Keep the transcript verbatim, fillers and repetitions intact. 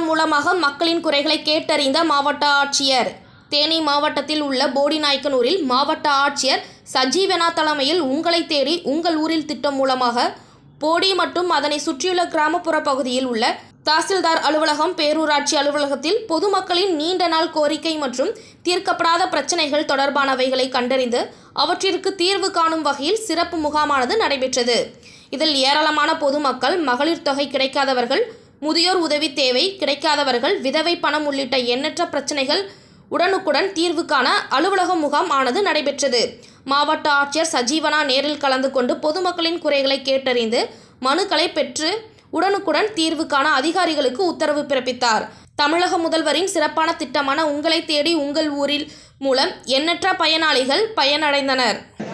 முகாம் மூலமாக மக்களின் குறைகளை கேட்டறிந்த மாவட்ட ஆட்சியர். தேனி மாவட்டத்தில் உள்ள போடிநாயக்கனூரில் மாவட்ட ஆட்சியர் சஜீவனா தலைமையில் உங்களை தேடி உங்கள் ஊரில் திட்டம் மூலமாக போடி மற்றும் அதனை சுற்றியுள்ள கிராமப்புற பகுதியில் உள்ள தாசில்தார் அலுவலகம், பேரூராட்சி அலுவலகத்தில் பொதுமக்களின் நீண்ட நாள் கோரிக்கை மற்றும் தீர்க்கப்படாத பிரச்சனைகள் தொடர்பானவைகளை கண்டறிந்து அவற்றிற்கு தீர்வு காணும் வகையில் சிறப்பு முகாமானது நடைபெற்றது. இதில் ஏராளமான பொதுமக்கள், மகளிர் தொகை கிடைக்காதவர்கள், முதியோர் உதவி தேவை கிடைக்காதவர்கள், விதவை பணம் உள்ளிட்ட எண்ணற்ற பிரச்சனைகள் உடனுக்குடன் தீர்வு காண அலுவலக முகாம் ஆனது நடைபெற்றது. மாவட்ட ஆட்சியர் சஜீவனா நேரில் கலந்து கொண்டு பொதுமக்களின் குறைகளை கேட்டறிந்து மனுக்களை பெற்று உடனுக்குடன் தீர்வு காண அதிகாரிகளுக்கு உத்தரவு பிறப்பித்தார். தமிழக முதல்வரின் சிறப்பான திட்டமான உங்களை தேடி உங்கள் ஊரில் மூலம் எண்ணற்ற பயனாளிகள் பயனடைந்தனர்.